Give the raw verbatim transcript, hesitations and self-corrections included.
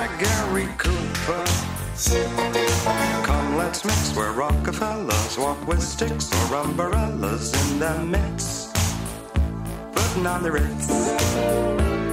by Gary Cooper. Come, let's mix where Rockefellers walk with sticks or umbrellas in their midst, putting on the Ritz.